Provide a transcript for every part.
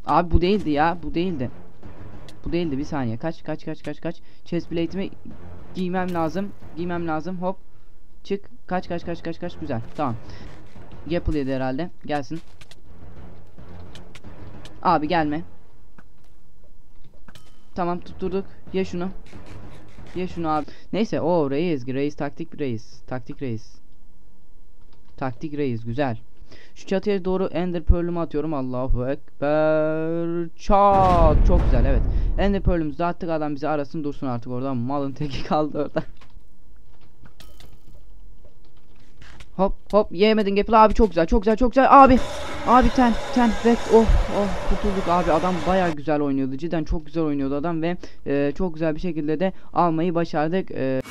Abi bu değildi ya. Bu değildi. Bu değildi, bir saniye. Kaç. Chest plate'imi giymem lazım. Giymem lazım. Hop. Çık. Kaç. Güzel. Tamam. Gapple yedi herhalde. Gelsin. Abi gelme. Tamam, tutturduk. Ye şunu. Ye şunu abi. Neyse, o reis. Reis taktik reis. Taktik reis. Taktik reis güzel. Şu çatıya doğru Ender Pearl'ümü atıyorum. Allahu Ekber. Çat. Çok güzel, evet. Ender Pearl'ümüzü de attık, adam bizi arasın dursun artık orada. Malın teki kaldı orada. Hop yemedin Gapple abi, çok güzel abi. Abi ten ve kurtulduk abi, adam baya güzel oynuyordu, cidden çok güzel oynuyordu adam ve çok güzel bir şekilde de almayı başardık.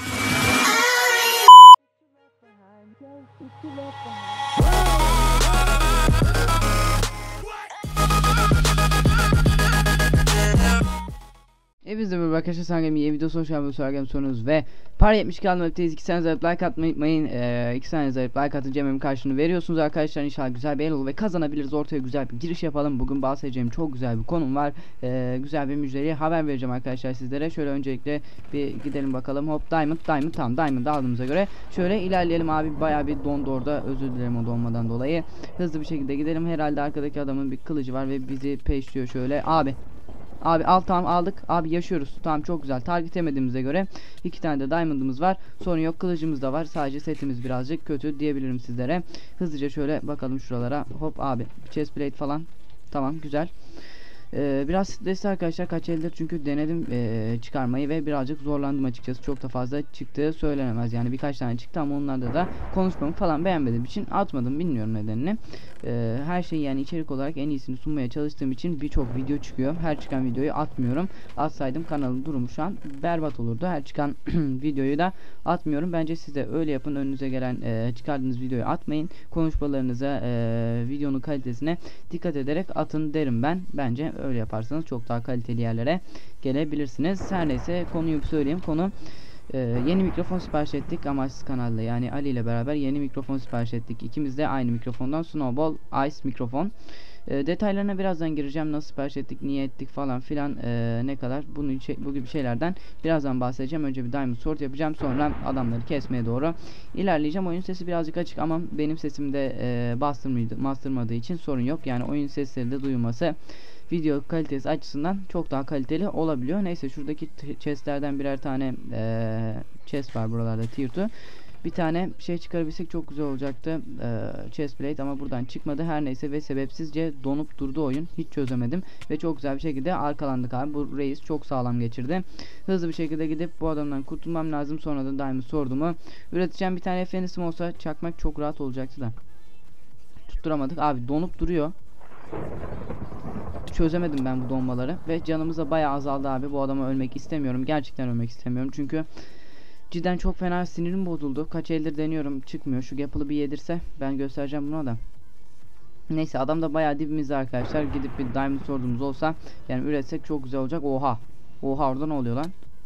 Hepinize merhaba arkadaşlar, sen Gemi videosu hoş geldiniz. Sorunuz ve para 72 almalıktayız. 2 saniye zarıp like atmayı unutmayın. 2 saniye zarıp like atınca hemen karşılığını veriyorsunuz arkadaşlar. İnşallah güzel bir el olur ve kazanabiliriz. Ortaya güzel bir giriş yapalım. Bugün bahsedeceğim çok güzel bir konum var. Güzel bir müjdeli haber vereceğim arkadaşlar sizlere. Şöyle öncelikle bir gidelim bakalım. Hop, Diamond tamam, Diamond aldığımıza göre şöyle ilerleyelim abi. Bayağı bir dondu orada, özür dilerim o donmadan dolayı. Hızlı bir şekilde gidelim. Herhalde arkadaki adamın bir kılıcı var ve bizi peşliyor şöyle. Abi tamam, aldık. Abi yaşıyoruz. Tamam, çok güzel. Target yemediğimize göre 2 tane de diamond'ımız var. Sorun yok. Kılıcımız da var. Sadece setimiz birazcık kötü diyebilirim sizlere. Hızlıca şöyle bakalım şuralara. Hop abi. Chest plate falan. Tamam, güzel. Biraz stresli arkadaşlar, kaç eldir çünkü denedim çıkarmayı ve birazcık zorlandım açıkçası. Çok da fazla çıktığı söylenemez, yani birkaç tane çıktı ama onlarda da konuşmamı falan beğenmediğim için atmadım, bilmiyorum nedenini. Her şeyi, yani içerik olarak en iyisini sunmaya çalıştığım için birçok video çıkıyor. Her çıkan videoyu atmıyorum. Atsaydım kanalın durumu şu an berbat olurdu. Her çıkan videoyu da atmıyorum. Bence siz de öyle yapın. Önünüze gelen çıkardığınız videoyu atmayın. Konuşmalarınıza, videonun kalitesine dikkat ederek atın derim ben. Bence öyle yaparsanız çok daha kaliteli yerlere gelebilirsiniz. Her neyse, konuyu söyleyeyim. Konu yeni mikrofon sipariş ettik Amaçsız kanalda, yani Ali ile beraber yeni mikrofon sipariş ettik. İkimiz de aynı mikrofondan, Snowball Ice mikrofon. Detaylarına birazdan gireceğim, nasıl sipariş ettik, niye ettik falan filan, ne kadar bu gibi şeylerden birazdan bahsedeceğim. Önce bir diamond sword yapacağım, sonra adamları kesmeye doğru ilerleyeceğim. Oyun sesi birazcık açık ama benim sesimde bastırmadığı için sorun yok, yani oyun sesleri de duyulması video kalitesi açısından çok daha kaliteli olabiliyor. Neyse, şuradaki chestlerden birer tane chest var buralarda, tier 2. Bir tane şey çıkarabilsek çok güzel olacaktı, chest plate, ama buradan çıkmadı. Her neyse, ve sebepsizce donup durdu oyun, hiç çözemedim ve çok güzel bir şekilde arkalandık abi. Bu reis çok sağlam geçirdi. Hızlı bir şekilde gidip bu adamdan kurtulmam lazım, sonra da diamond sword'umu üreteceğim. Bir tane efendim olsa çakmak çok rahat olacaktı da tutturamadık abi, donup duruyor. Çözemedim ben bu donmaları ve canımız da bayağı azaldı abi. Bu adama ölmek istemiyorum, gerçekten ölmek istemiyorum çünkü cidden çok fena sinirim bozuldu. Kaç eldir deniyorum, çıkmıyor. Şu Gapple'ı bir yedirse ben göstereceğim buna da. Neyse, adam da bayağı dibimizde arkadaşlar. Gidip bir diamond sword'umuz olsa, yani üretsek çok güzel olacak. Oha orada ne oluyor lan?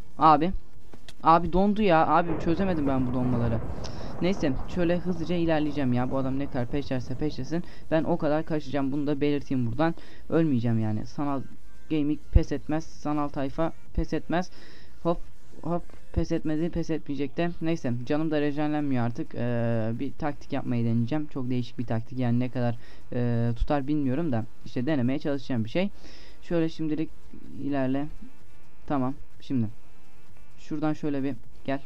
Abi dondu ya abi, çözemedim ben bu donmaları. Neyse, şöyle hızlıca ilerleyeceğim ya. Bu adam ne kadar peşlerse peşlesin, ben o kadar kaçacağım, bunu da belirteyim buradan. Ölmeyeceğim yani. Sanal gaming pes etmez, sanal tayfa pes etmez. Hop pes etmedi, pes etmeyecek de. Neyse, canım da rejenlenmiyor artık. Bir taktik yapmayı deneyeceğim, çok değişik bir taktik, yani ne kadar tutar bilmiyorum da işte denemeye çalışacağım bir şey. Şöyle şimdilik ilerle. Tamam, şimdi şuradan şöyle bir gel.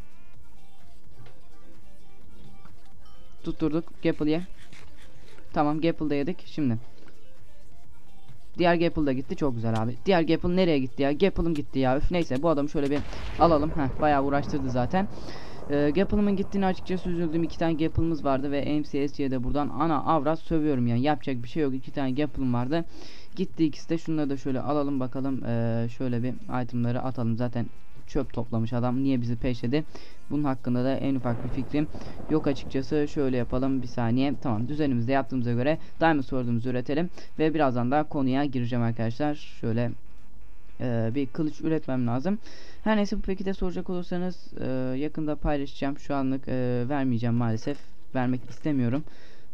Tutturduk Gapple'ye. Tamam, Gapple'da yedik. Şimdi diğer Gapple da gitti, çok güzel abi. Diğer Gapple nereye gitti ya? Gapple'ım gitti ya. Üf, neyse, bu adamı şöyle bir alalım. Bayağı uğraştırdı zaten. Gapple'ımın gittiğini açıkçası üzüldüm. 2 tane Gapple'ımız vardı ve MCS'ye de buradan ana avrat sövüyorum, yani yapacak bir şey yok. 2 tane Gapple'ım vardı. Gitti ikisi de. Şunları da şöyle alalım bakalım. Şöyle bir itemları atalım. Zaten çöp toplamış adam, niye bizi peşledi? Bunun hakkında da en ufak bir fikrim yok açıkçası. Şöyle yapalım, bir saniye. Tamam, düzenimizde yaptığımıza göre diamond sword'umuzu üretelim ve birazdan da konuya gireceğim arkadaşlar. Şöyle bir kılıç üretmem lazım. Her neyse, bu peki de soracak olursanız yakında paylaşacağım. Şu anlık vermeyeceğim maalesef. Vermek istemiyorum.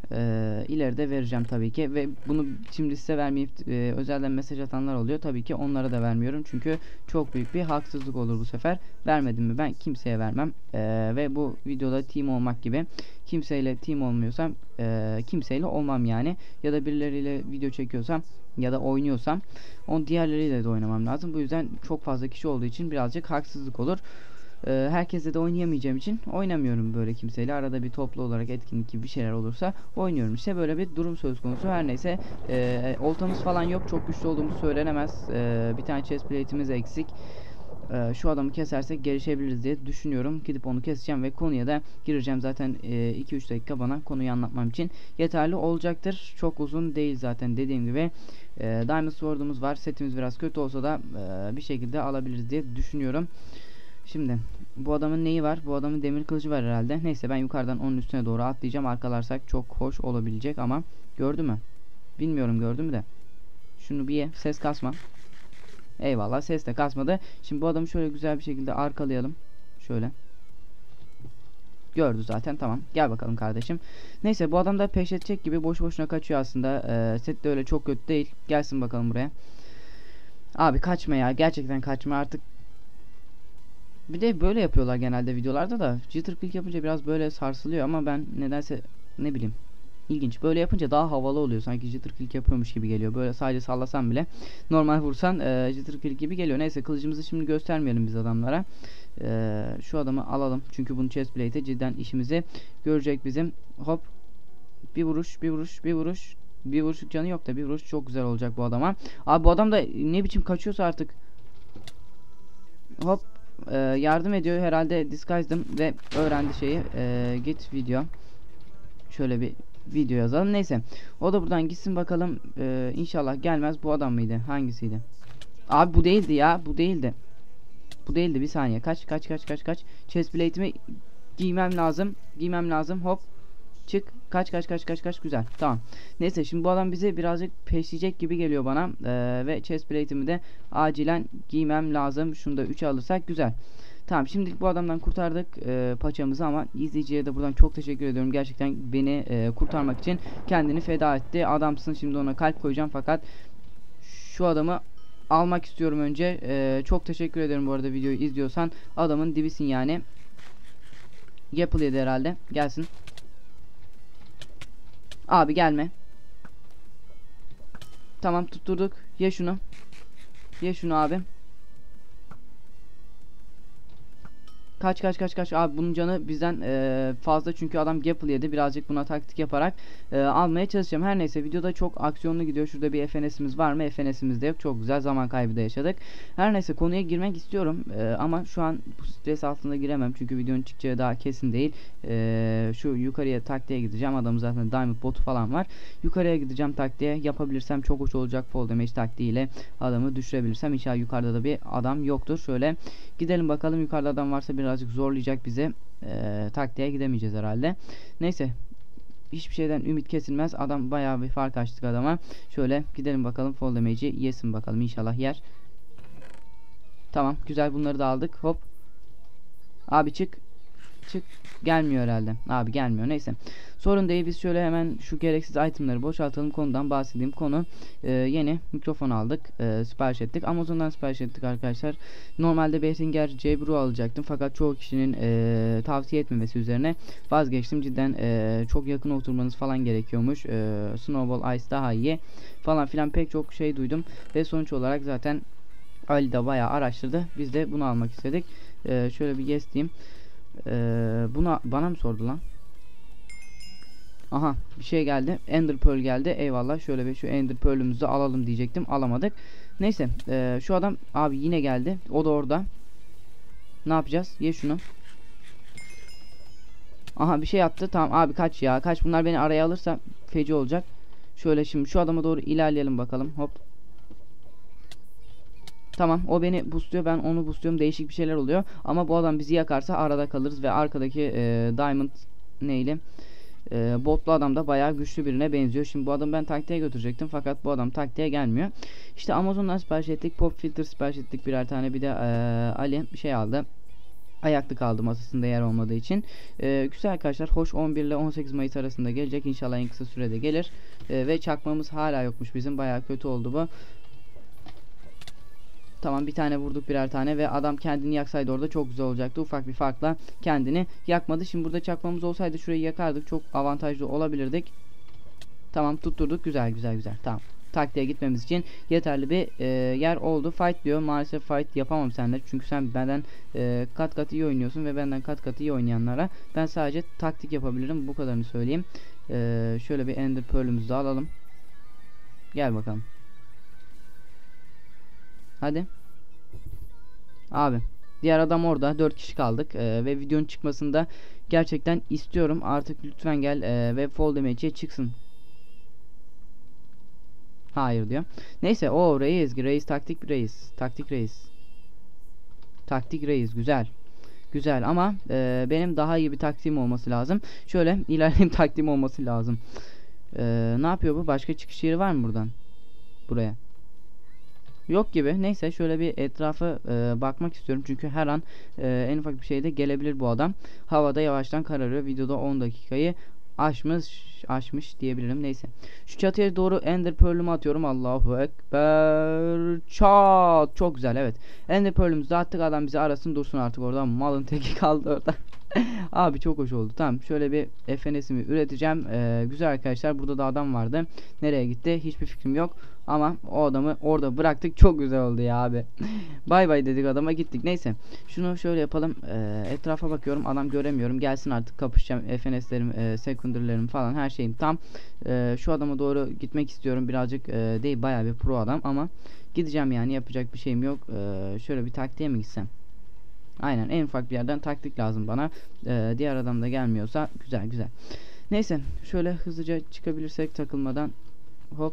ileride vereceğim tabii ki ve bunu şimdi size vermeyip özelden mesaj atanlar oluyor. Tabii ki onlara da vermiyorum çünkü çok büyük bir haksızlık olur bu sefer. Vermedim mi ben kimseye vermem. Ve bu videoda team olmak gibi, kimseyle team olmuyorsam kimseyle olmam yani, ya da birileriyle video çekiyorsam ya da oynuyorsam on diğerleriyle de oynamam lazım. Bu yüzden çok fazla kişi olduğu için birazcık haksızlık olur. Herkesle de oynayamayacağım için oynamıyorum böyle kimseyle. Arada bir toplu olarak etkinlik gibi bir şeyler olursa oynuyorum. İşte böyle bir durum söz konusu. Her neyse, oltamız falan yok. Çok güçlü olduğumuz söylenemez. Bir tane chest plate'imiz eksik. Şu adamı kesersek gelişebiliriz diye düşünüyorum. Gidip onu keseceğim ve konuya da gireceğim. Zaten 2-3 dakika bana konuyu anlatmam için yeterli olacaktır. Çok uzun değil zaten, dediğim gibi. Diamond Sword'umuz var. Setimiz biraz kötü olsa da bir şekilde alabiliriz diye düşünüyorum. Şimdi bu adamın neyi var? Bu adamın demir kılıcı var herhalde. Neyse, ben yukarıdan onun üstüne doğru atlayacağım. Arkalarsak çok hoş olabilecek ama gördü mü? Bilmiyorum, gördü mü de. Şunu bir ye. Ses kasma. Eyvallah, ses de kasmadı. Şimdi bu adamı şöyle güzel bir şekilde arkalayalım. Şöyle. Gördü zaten, tamam. Gel bakalım kardeşim. Neyse, bu adam da peş edecek gibi boş boşuna kaçıyor aslında. Set de öyle çok kötü değil. Gelsin bakalım buraya. Abi kaçma ya. Gerçekten kaçma artık. Bir de böyle yapıyorlar genelde videolarda da. Jitter click yapınca biraz böyle sarsılıyor ama ben nedense, ne bileyim, ilginç. Böyle yapınca daha havalı oluyor. Sanki jitter click yapıyormuş gibi geliyor. Böyle sadece sallasan bile, normal vursan jitter click gibi geliyor. Neyse, kılıcımızı şimdi göstermeyelim biz adamlara. Şu adamı alalım. Çünkü bunun chest plate'e cidden işimizi görecek bizim. Hop. Bir vuruş, bir vuruş, bir vuruş. Bir vuruşluk canı yok da bir vuruş çok güzel olacak bu adama. Abi bu adam da ne biçim kaçıyorsa artık. Hop. Yardım ediyor herhalde, disguise'dım ve öğrendi şeyi. Git video. Şöyle bir video yazalım. Neyse, o da buradan gitsin bakalım. İnşallah gelmez. Bu adam mıydı? Hangisiydi? Abi bu değildi ya. Bu değildi. Bu değildi. Bir saniye. Kaç. Chest plate'imi giymem lazım. Giymem lazım. Hop. Çık. Kaç. Güzel. Tamam. Neyse, şimdi bu adam bizi birazcık peşleyecek gibi geliyor bana. Ve chest plate'imi de acilen giymem lazım. Şunu da 3'e alırsak güzel. Tamam, şimdilik bu adamdan kurtardık paçamızı ama izleyiciye de buradan çok teşekkür ediyorum. Gerçekten beni kurtarmak için kendini feda etti. Adamsın, şimdi ona kalp koyacağım fakat şu adamı almak istiyorum önce. Çok teşekkür ederim bu arada, videoyu izliyorsan. Adamın dibisin yani. Yapılıydı herhalde. Gelsin. Abi gelme. Tamam, tutturduk. Ye şunu. Ye şunu abi. Kaç. Abi bunun canı bizden fazla çünkü adam Gapple yedi. Birazcık buna taktik yaparak almaya çalışacağım. Her neyse, videoda çok aksiyonlu gidiyor. Şurada bir FNS'imiz var mı? FNS'imiz de yok. Çok güzel, zaman kaybı da yaşadık. Her neyse, konuya girmek istiyorum. Ama şu an bu stres altında giremem. Çünkü videonun çıkacağı daha kesin değil. Şu yukarıya taktiğe gideceğim. Adamın zaten Diamond botu falan var. Yukarıya gideceğim taktiğe. Yapabilirsem çok hoş olacak. Fall damage taktiğiyle adamı düşürebilirsem. İnşallah yukarıda da bir adam yoktur. Şöyle gidelim bakalım. Yukarıda adam varsa birazcık zorlayacak bizi. Taktiğe gidemeyeceğiz herhalde. Neyse, hiçbir şeyden ümit kesilmez. Adam bayağı bir fark açtık adama. Şöyle gidelim bakalım, fall damage'i yesin bakalım, inşallah yer. Tamam, güzel, bunları da aldık. Hop. Abi çık. Gelmiyor herhalde. Abi gelmiyor. Neyse. Sorun değil. Biz şöyle hemen şu gereksiz itemleri boşaltalım. Konudan bahsedeyim. Konu yeni mikrofon aldık. Sipariş ettik. Amazon'dan sipariş ettik arkadaşlar. Normalde Behringer C1 alacaktım. Fakat çoğu kişinin tavsiye etmemesi üzerine vazgeçtim. Cidden çok yakın oturmanız falan gerekiyormuş. Snowball Ice daha iyi falan filan, pek çok şey duydum. Ve sonuç olarak zaten Ali de bayağı araştırdı. Biz de bunu almak istedik. Şöyle bir yes diyeyim. Bana mı sordu lan? Aha, bir şey geldi. Ender Pearl geldi. Eyvallah. Şöyle bir şu Ender Pearl'ümüzü alalım diyecektim. Alamadık. Neyse. Şu adam abi yine geldi. O da orada. Ne yapacağız? Ye şunu. Aha, bir şey attı. Tamam abi, kaç ya. Kaç, bunlar beni araya alırsa feci olacak. Şöyle şimdi şu adama doğru ilerleyelim bakalım. Hop. Tamam, o beni boostluyor, ben onu boostluyorum, değişik bir şeyler oluyor. Ama bu adam bizi yakarsa arada kalırız ve arkadaki Diamond neyli botlu adam da bayağı güçlü birine benziyor. Şimdi bu adamı ben taktiğe götürecektim fakat bu adam taktiğe gelmiyor. İşte Amazon'dan sipariş ettik, pop filter sipariş ettik birer tane, bir de Ali bir şey aldı. Ayaklı kaldı masasında yer olmadığı için. Güzel arkadaşlar. Hoş 11 ile 18 Mayıs arasında gelecek. İnşallah en kısa sürede gelir. Ve çakmamız hala yokmuş bizim. Bayağı kötü oldu bu. Tamam, bir tane vurduk, birer tane ve adam kendini yaksaydı orada çok güzel olacaktı. Ufak bir farkla kendini yakmadı. Şimdi burada çakmamız olsaydı şurayı yakardık. Çok avantajlı olabilirdik. Tamam, tutturduk. Güzel güzel güzel. Tamam. Taktiğe gitmemiz için yeterli bir yer oldu. Fight diyor. Maalesef fight yapamam seninle. Çünkü sen benden kat kat iyi oynuyorsun ve benden kat kat iyi oynayanlara ben sadece taktik yapabilirim. Bu kadarını söyleyeyim. Şöyle bir Ender Pearl'ümüzü de alalım. Gel bakalım. Hadi. Abi. Diğer adam orada. 4 kişi kaldık. Ve videonun çıkmasını da gerçekten istiyorum. Artık lütfen gel ve fall damage'e çıksın. Hayır diyor. Neyse, o reis. Reis taktik reis. Taktik reis. Taktik reis. Güzel. Güzel ama benim daha iyi bir taktiğim olması lazım. Şöyle ilerleyeyim, taktiğim olması lazım. Ne yapıyor bu? Başka çıkış yeri var mı buradan? Buraya. Yok gibi. Neyse, şöyle bir etrafa bakmak istiyorum. Çünkü her an en ufak bir şeyde gelebilir bu adam. Havada yavaştan kararıyor. Videoda 10 dakikayı aşmış diyebilirim. Neyse. Şu çatıya doğru Ender Pearl'ümü atıyorum. Allahu Ekber. Çat. Çok güzel, evet. Ender Pearl'ümüzü de attık. Adam bizi arasın dursun artık orada. Malın teki kaldı orada. Abi çok hoş oldu. Tamam, şöyle bir FNS'imi üreteceğim. Güzel arkadaşlar. Burada da adam vardı. Nereye gitti? Hiçbir fikrim yok. Ama o adamı orada bıraktık. Çok güzel oldu ya abi. Bay bay dedik adama, gittik. Neyse. Şunu şöyle yapalım. Etrafa bakıyorum. Adam göremiyorum. Gelsin artık, kapışacağım. FNS'lerim, secondary'lerim falan, her şeyim tam. Şu adama doğru gitmek istiyorum. Birazcık değil, bayağı bir pro adam ama gideceğim yani, yapacak bir şeyim yok. Şöyle bir taktiğe mi gitsem? Aynen, en ufak bir yerden taktik lazım bana. Diğer adam da gelmiyorsa güzel güzel. Neyse, şöyle hızlıca çıkabilirsek takılmadan. Hop.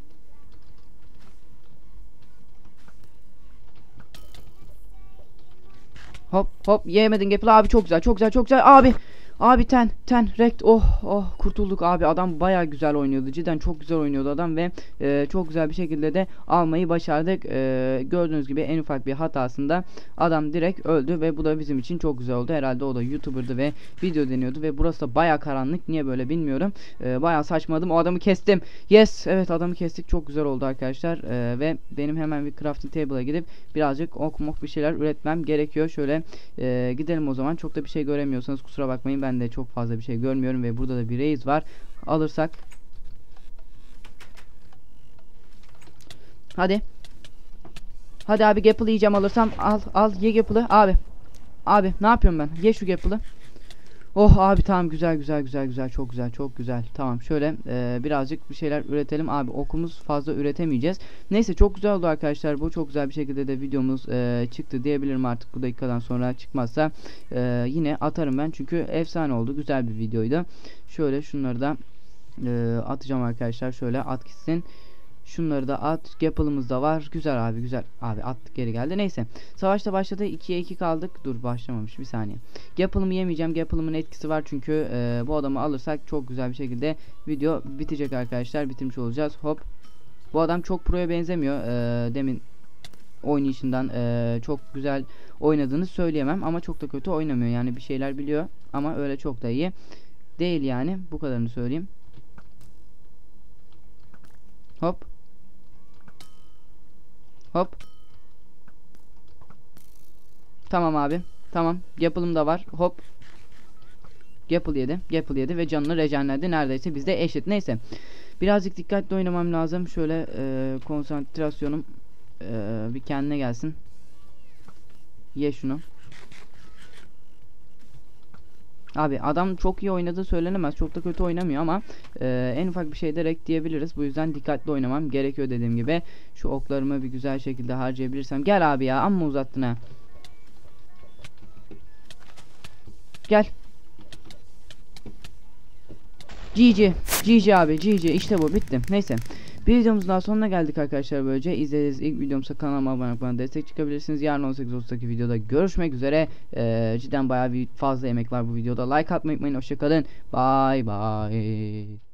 Hop hop, yemedin Gapple abi, çok güzel çok güzel çok güzel abi. Abi ten rekt, oh kurtulduk abi. Adam baya güzel oynuyordu, cidden çok güzel oynuyordu adam ve çok güzel bir şekilde de almayı başardık. Gördüğünüz gibi en ufak bir hatasında adam direkt öldü ve bu da bizim için çok güzel oldu. Herhalde o da YouTuber'dı ve video deniyordu ve burası da baya karanlık, niye böyle bilmiyorum. Baya saçmaladım, o adamı kestim. Yes, evet, adamı kestik, çok güzel oldu arkadaşlar. Ve benim hemen bir crafting table'a gidip birazcık ok mok bir şeyler üretmem gerekiyor. Şöyle gidelim o zaman. Çok da bir şey göremiyorsanız kusura bakmayın, ben de çok fazla bir şey görmüyorum ve burada da bir reis var. Alırsak. Hadi. Hadi abi, Gapple yiyeceğim alırsam. Al ye Gapple'ı abi. Abi ne yapıyorum ben? Ye şu Gapple'ı. Oh abi, tamam, güzel güzel güzel güzel, çok güzel çok güzel. Tamam, şöyle birazcık bir şeyler üretelim abi. Okumuz fazla üretemeyeceğiz. Neyse, çok güzel oldu arkadaşlar. Bu çok güzel bir şekilde de videomuz çıktı diyebilirim artık. Bu dakikadan sonra çıkmazsa yine atarım ben. Çünkü efsane oldu. Güzel bir videoydu. Şöyle şunları da atacağım arkadaşlar. Şöyle at gitsin. Şunları da at. Gapple'ımız da var. Güzel abi, güzel. Abi attık, geri geldi. Neyse. Savaşta başladı. 2'ye 2 kaldık. Dur, başlamamış. Bir saniye. Gapple'ımı yemeyeceğim. Gapple'ımın etkisi var çünkü bu adamı alırsak çok güzel bir şekilde video bitecek arkadaşlar. Bitirmiş olacağız. Hop. Bu adam çok pro'ya benzemiyor. Demin oynayışından çok güzel oynadığını söyleyemem ama çok da kötü oynamıyor. Yani bir şeyler biliyor ama öyle çok da iyi değil yani. Bu kadarını söyleyeyim. Hop. Hop. Tamam abi. Tamam. Gapple'ım da var. Hop. Gapple yedi. Gapple yedi ve canını rejenledi. Neredeyse bizde eşit. Neyse. Birazcık dikkatli oynamam lazım. Şöyle konsantrasyonum bir kendine gelsin. Ye şunu. Abi adam çok iyi oynadığı söylenemez. Çok da kötü oynamıyor ama en ufak bir şeyde rek diyebiliriz. Bu yüzden dikkatli oynamam gerekiyor dediğim gibi. Şu oklarımı bir güzel şekilde harcayabilirsem. Gel abi ya, amma uzattın ha. Gel. GG. GG abi, GG. İşte bu, bitti. Neyse. Bir videomuzun daha sonuna geldik arkadaşlar böylece. İzlediğiniz ilk videomsa kanalıma abone olup bana destek çıkabilirsiniz. Yarın 18.30'daki videoda görüşmek üzere. Cidden bayağı bir fazla emek var bu videoda. Like atmayı unutmayın. Hoşçakalın. Bye bye.